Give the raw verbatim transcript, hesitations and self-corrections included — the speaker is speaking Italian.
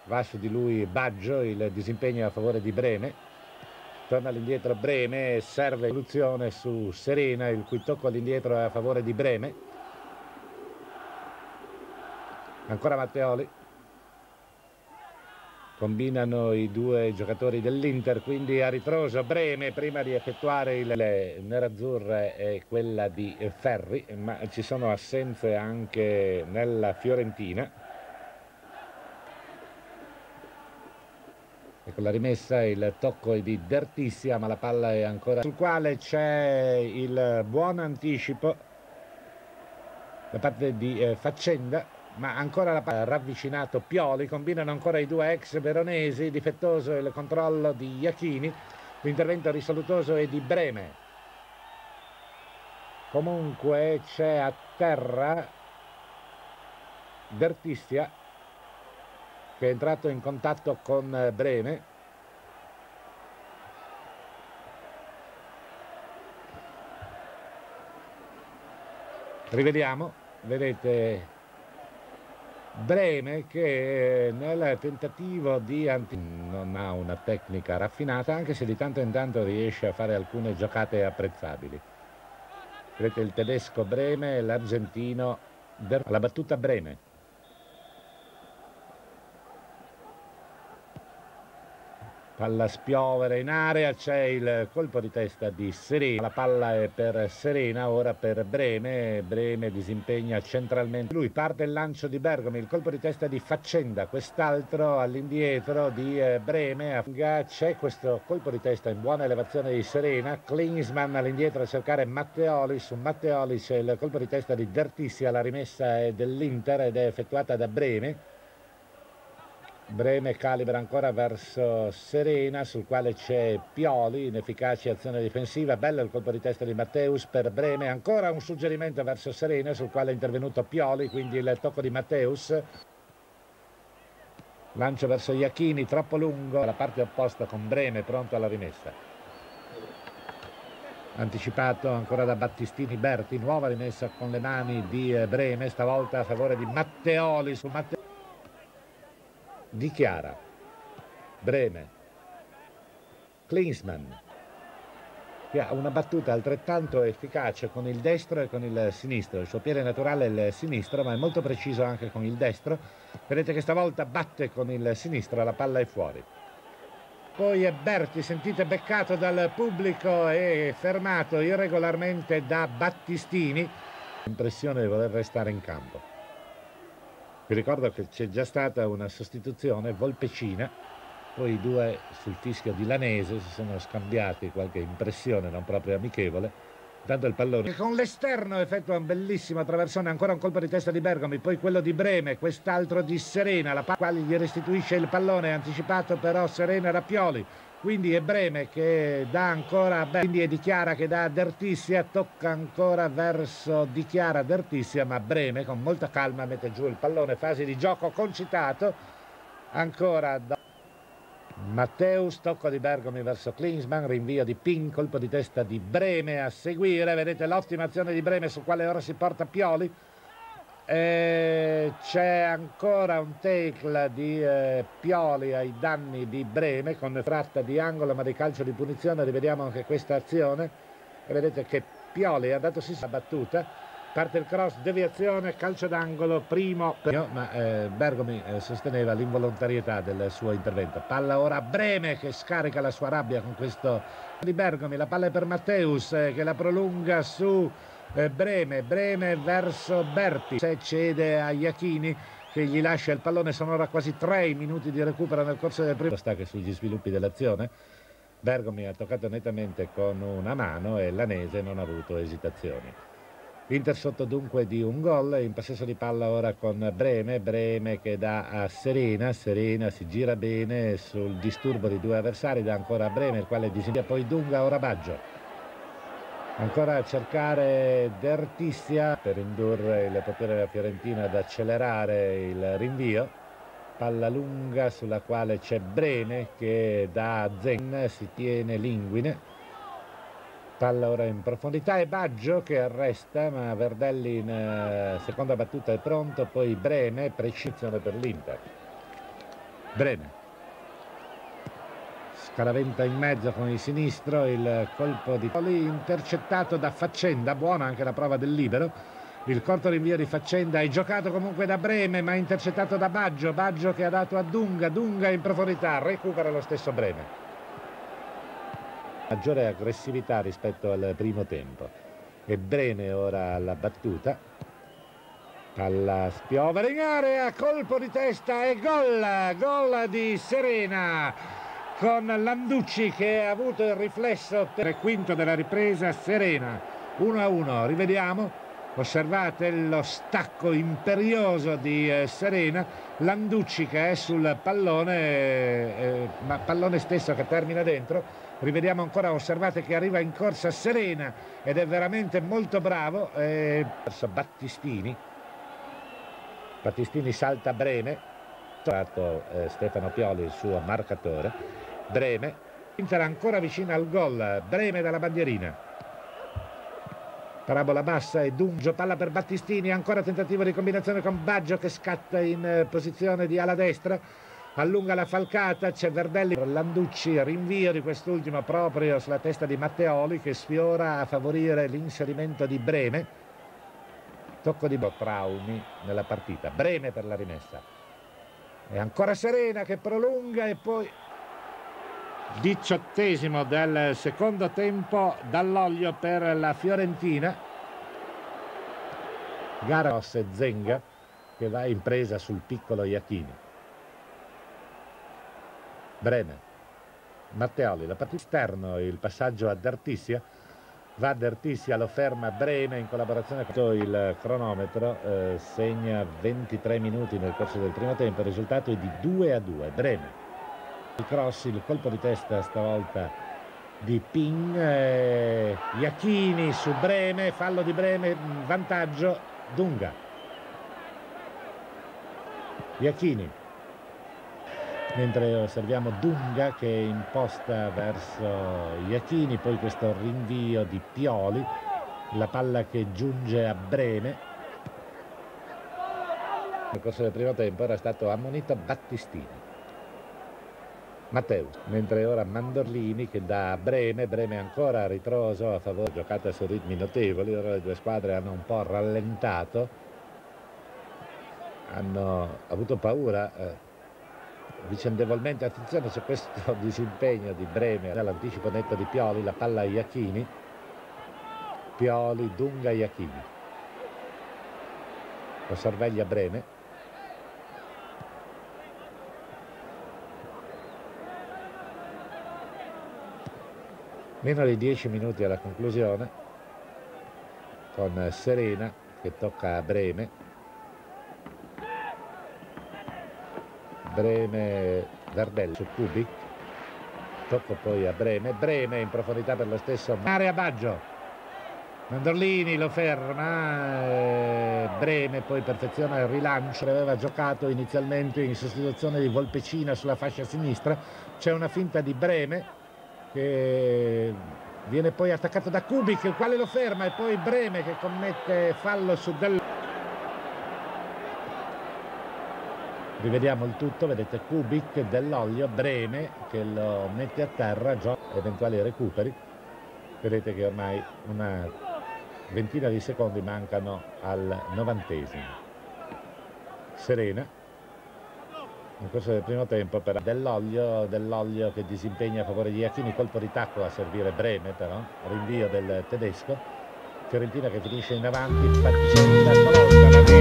va su di lui Baggio, il disimpegno a favore di Breme, torna all'indietro Breme, serve soluzione su Serena, il cui tocco all'indietro è a favore di Breme, ancora Matteoli, combinano i due giocatori dell'Inter, quindi a ritroso Breme prima di effettuare il nerazzurre e quella di Ferri, ma ci sono assenze anche nella Fiorentina. E con la rimessa il tocco è di Dertissia, ma la palla è ancora sul quale c'è il buon anticipo da parte di eh, Faccenda, ma ancora la palla ravvicinato Pioli, combinano ancora i due ex veronesi, difettoso il controllo di Iachini, l'intervento risolutoso è di Breme. Comunque c'è a terra Dertissia che è entrato in contatto con Breme. Rivediamo, vedete Breme che nel tentativo di anti... non ha una tecnica raffinata, anche se di tanto in tanto riesce a fare alcune giocate apprezzabili. Vedete il tedesco Breme e l'argentino Der... alla battuta Breme. Palla spiovere in area, c'è il colpo di testa di Serena, la palla è per Serena, ora per Breme, Breme disimpegna centralmente, lui parte il lancio di Bergomi, il colpo di testa di Faccenda, quest'altro all'indietro di Breme, c'è questo colpo di testa in buona elevazione di Serena, Klinsmann all'indietro a cercare Matteoli, su Matteoli c'è il colpo di testa di Dertissia, la rimessa è dell'Inter ed è effettuata da Breme. Breme calibra ancora verso Serena, sul quale c'è Pioli, inefficace azione difensiva, bello il colpo di testa di Matteus per Breme, ancora un suggerimento verso Serena, sul quale è intervenuto Pioli, quindi il tocco di Matteus. Lancio verso Iachini, troppo lungo, alla parte opposta con Breme, pronto alla rimessa. Anticipato ancora da Battistini Berti, nuova rimessa con le mani di Breme, stavolta a favore di Matteoli su Matteoli. Dichiara Breme, Klinsmann, che ha una battuta altrettanto efficace con il destro e con il sinistro, il suo piede naturale è il sinistro, ma è molto preciso anche con il destro. Vedete che stavolta batte con il sinistro, la palla è fuori. Poi è Berti, sentite, beccato dal pubblico e fermato irregolarmente da Battistini, l'impressione di voler restare in campo. Vi ricordo che c'è già stata una sostituzione, Volpecina, poi i due sul fischio di Lanese si sono scambiati qualche impressione non proprio amichevole, dando il pallone. Con l'esterno effettua un bellissimo attraversone, ancora un colpo di testa di Bergomi, poi quello di Breme, quest'altro di Serena, la quale gli restituisce il pallone, anticipato però Serena da Pioli. Quindi è Breme che dà ancora, quindi è Dichiara che dà a Dertissia, tocca ancora verso Dichiara Dertissia, ma Breme con molta calma mette giù il pallone, fase di gioco concitato, ancora da Matteus, tocco di Bergomi verso Klinsmann, rinvio di Pin, colpo di testa di Breme a seguire, vedete l'ottima azione di Breme sul quale ora si porta Pioli. C'è ancora un tackle di eh, Pioli ai danni di Breme con tratta di angolo ma di calcio di punizione. Rivediamo anche questa azione e vedete che Pioli ha dato sì la battuta, parte il cross, deviazione, calcio d'angolo, primo per... ma eh, Bergomi eh, sosteneva l'involontarietà del suo intervento. Palla ora a Breme che scarica la sua rabbia con questo di Bergomi, la palla è per Matteus eh, che la prolunga su Breme, Breme verso Berti, se cede a Iachini che gli lascia il pallone, sono ora quasi tre minuti di recupero nel corso del primo. Sta che sugli sviluppi dell'azione Bergomi ha toccato nettamente con una mano e Lanese non ha avuto esitazioni. L'Inter sotto dunque di un gol, in possesso di palla ora con Breme, Breme che dà a Serena, Serena si gira bene sul disturbo di due avversari, dà ancora a Breme il quale disinvia, poi Dunga, ora Baggio. Ancora a cercare Dertissia per indurre il portiere della Fiorentina ad accelerare il rinvio. Palla lunga sulla quale c'è Breme che da Zen si tiene Linguine. Palla ora in profondità e Baggio che arresta, ma Verdelli in seconda battuta è pronto, poi Breme, precisione per l'Inter. Breme scaraventa in mezzo con il sinistro, il colpo di Pioli intercettato da Faccenda, buona anche la prova del libero, il corto rinvio di Faccenda è giocato comunque da Breme ma intercettato da Baggio, Baggio che ha dato a Dunga, Dunga in profondità, recupera lo stesso Breme. Maggiore aggressività rispetto al primo tempo e Breme ora alla battuta, palla spiovere in area, colpo di testa e gol, gol di Serena con Landucci che ha avuto il riflesso per il quinto della ripresa. Serena uno a uno, rivediamo, osservate lo stacco imperioso di eh, Serena, Landucci che è sul pallone, eh, ma pallone stesso che termina dentro, rivediamo ancora, osservate che arriva in corsa Serena ed è veramente molto bravo, eh, verso Battistini, Battistini salta Breme, trovato eh, Stefano Pioli il suo marcatore, Breme, Inter ancora vicina al gol, Breme dalla bandierina, parabola bassa e Dungio, palla per Battistini, ancora tentativo di combinazione con Baggio che scatta in eh, posizione di ala destra, allunga la falcata, c'è Verdelli, Landucci, rinvio di quest'ultimo proprio sulla testa di Matteoli che sfiora a favorire l'inserimento di Breme, tocco di traumi nella partita, Breme per la rimessa e ancora Serena che prolunga e poi diciottesimo del secondo tempo, Dall'Oglio per la Fiorentina, Garos e Zenga che va in presa sul piccolo Iachini, Breme, Matteoli, la partita esterno, il passaggio a D'Artisia, va a D'Artisia, lo ferma Breme in collaborazione con il cronometro, eh, segna ventitré minuti nel corso del primo tempo, il risultato è di due a due, Breme. Il cross, il colpo di testa stavolta di Ping, eh, Iachini su Breme, fallo di Breme, vantaggio Dunga, Iachini, mentre osserviamo Dunga che imposta verso Iachini, poi questo rinvio di Pioli, la palla che giunge a Breme. Nel corso del primo tempo era stato ammonito Battistini, Matteus, mentre ora Mandorlini che dà a Breme, Breme ancora ritroso a favore, giocata su ritmi notevoli, ora le due squadre hanno un po' rallentato, hanno avuto paura eh, vicendevolmente, attenzione c'è questo disimpegno di Breme, l'anticipo netto di Pioli, la palla a Iachini, Pioli, Dunga, Iachini, lo sorveglia Breme, meno di dieci minuti alla conclusione con Serena che tocca a Breme, Breme, Verdelli su Kubik, tocco poi a Breme, Breme in profondità per lo stesso, area Baggio, Mandorlini lo ferma, eh, Breme poi perfeziona il rilancio, aveva giocato inizialmente in sostituzione di Volpecina sulla fascia sinistra, c'è una finta di Breme che viene poi attaccato da Kubik, il quale lo ferma, e poi Breme che commette fallo su Del... Rivediamo il tutto, vedete Kubik, Dell'Oglio, Breme che lo mette a terra, gioca eventuali recuperi, vedete che ormai una ventina di secondi mancano al novantesimo. Serena in corso del primo tempo per Dell'Oglio, Dell'Oglio che disimpegna a favore di Iachini, colpo di tacco a servire Breme però, rinvio del tedesco, Fiorentina che finisce in avanti, Faccenda stavolta la